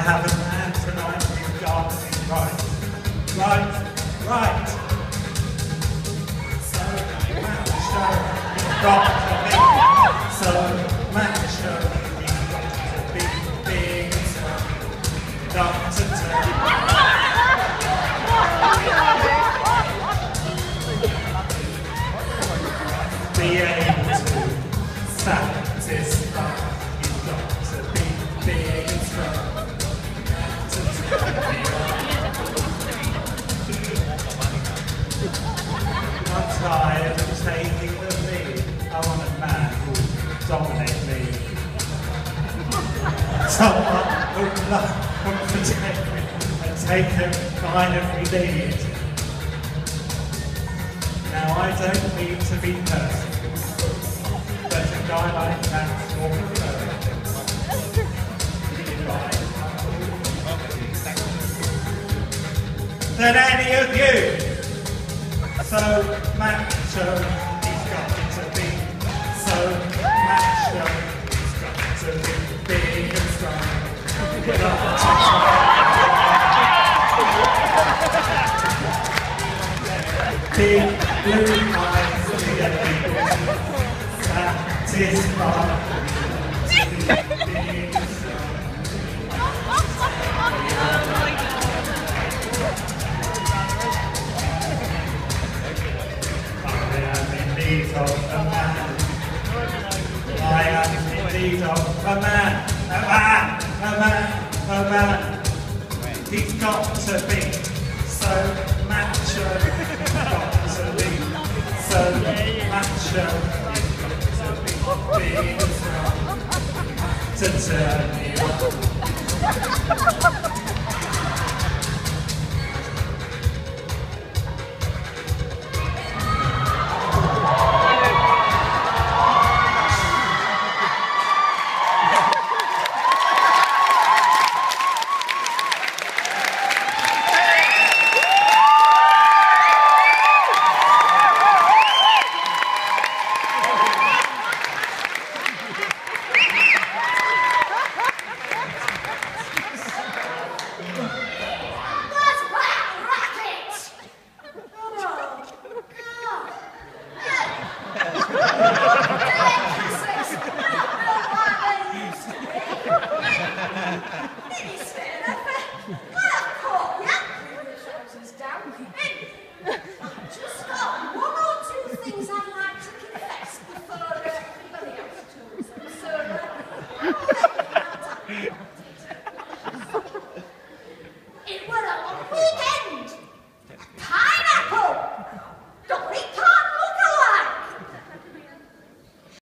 have a man tonight who's dancing right. Right. So macho, he's got to be. So macho, he's got to be big and strong. Got to be able to satisfy. He's got to be big and strong. I'm tired of taking the lead. I want a man who will dominate me. Someone who will love and protect me and take a kind of lead. Now I don't mean to be personal, but a guy like that's more preferred. Than any of you. So macho, he's got to be. So macho, he's got to be big and strong. Big blue eyes, satisfied. Big and strong. I am indeed of a man. He's got to be so macho. He's got to be so macho. He's got to be big and strong to turn me on.